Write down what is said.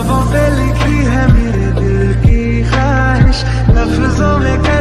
लबों पे लिखी है मेरे दिल की ख्वाहिश, लफ्जों में